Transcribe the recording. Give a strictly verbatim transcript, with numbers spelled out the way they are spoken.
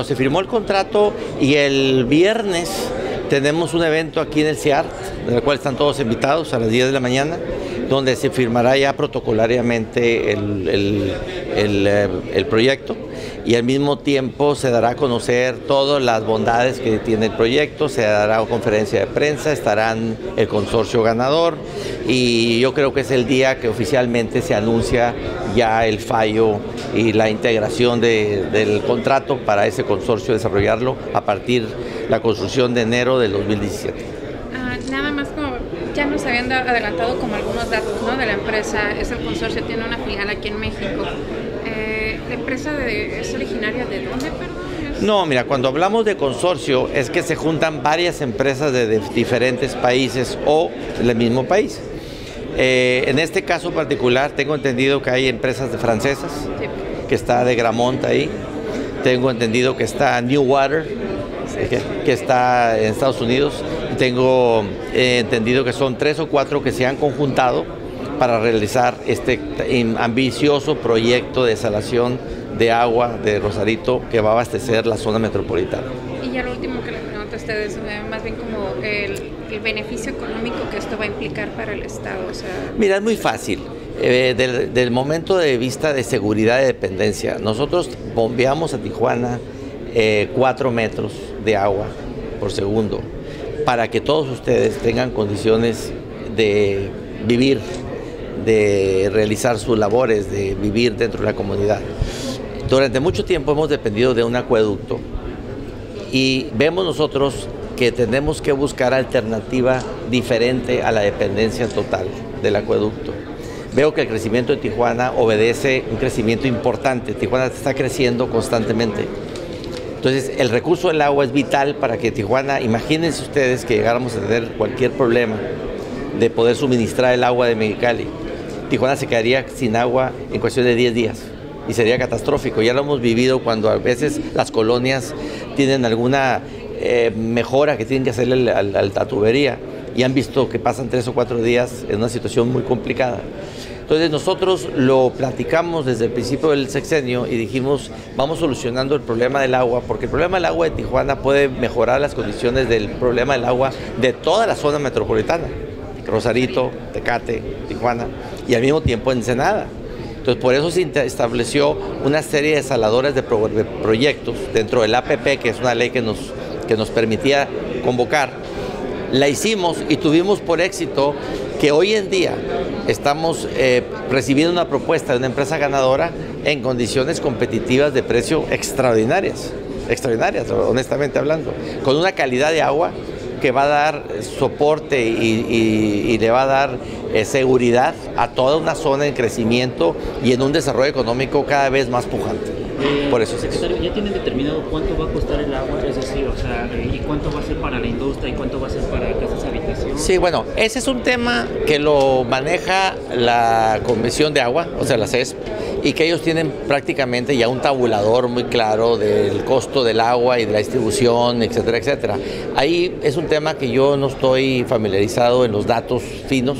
Se firmó el contrato y el viernes tenemos un evento aquí en el C I A R T, del cual están todos invitados a las diez de la mañana, donde se firmará ya protocolariamente el, el, el, el proyecto y al mismo tiempo se dará a conocer todas las bondades que tiene el proyecto, se dará una conferencia de prensa, estarán el consorcio ganador y yo creo que es el día que oficialmente se anuncia ya el fallo y la integración de, del contrato para ese consorcio desarrollarlo a partir de la construcción de enero del dos mil diecisiete. Ah, nada más como ya nos habían adelantado como algunos datos, ¿no?, de la empresa. Es el consorcio, tiene una filial aquí en México. Eh, ¿La empresa de, es originaria de dónde, perdón? ¿Es... No, mira, cuando hablamos de consorcio es que se juntan varias empresas de, de diferentes países o del mismo país. Eh, en este caso particular tengo entendido que hay empresas de francesas, sí, que está de Gramont ahí. Tengo entendido que está New Water, sí, que, que está en Estados Unidos. Tengo eh, entendido que son tres o cuatro que se han conjuntado para realizar este ambicioso proyecto de desalación de agua de Rosarito que va a abastecer la zona metropolitana. Y ya lo último que le pregunto a ustedes, eh, más bien como el, el beneficio económico que esto va a implicar para el Estado. O sea... Mira, es muy fácil. Eh, del, del momento de vista de seguridad y dependencia, nosotros bombeamos a Tijuana eh, cuatro metros de agua por segundo para que todos ustedes tengan condiciones de vivir, de realizar sus labores, de vivir dentro de la comunidad. Durante mucho tiempo hemos dependido de un acueducto y vemos nosotros que tenemos que buscar alternativa diferente a la dependencia total del acueducto. Veo que el crecimiento de Tijuana obedece un crecimiento importante. Tijuana está creciendo constantemente. Entonces, el recurso del agua es vital para que Tijuana, imagínense ustedes que llegáramos a tener cualquier problema de poder suministrar el agua de Mexicali. Tijuana se quedaría sin agua en cuestión de diez días y sería catastrófico. Ya lo hemos vivido cuando a veces las colonias tienen alguna eh, mejora que tienen que hacerle a la tubería y han visto que pasan tres o cuatro días en una situación muy complicada. Entonces nosotros lo platicamos desde el principio del sexenio y dijimos, vamos solucionando el problema del agua, porque el problema del agua de Tijuana puede mejorar las condiciones del problema del agua de toda la zona metropolitana, Rosarito, Tecate, Tijuana, y al mismo tiempo Ensenada. Entonces por eso se estableció una serie de desaladores de, pro de proyectos dentro del A P P, que es una ley que nos, que nos permitía convocar. La hicimos y tuvimos por éxito que hoy en día estamos eh, recibiendo una propuesta de una empresa ganadora en condiciones competitivas de precio extraordinarias, extraordinarias, honestamente hablando, con una calidad de agua que va a dar soporte y, y, y le va a dar eh, seguridad a toda una zona en crecimiento y en un desarrollo económico cada vez más pujante. Eh, Por eso secretario, ¿ya tienen determinado cuánto va a costar el agua? Es decir, o sea, ¿y cuánto va a ser para la industria y cuánto va a ser para casas habitación? Sí, bueno, ese es un tema que lo maneja la Comisión de Agua, o sea, la C E S P, y que ellos tienen prácticamente ya un tabulador muy claro del costo del agua y de la distribución, etcétera, etcétera. Ahí es un tema que yo no estoy familiarizado en los datos finos.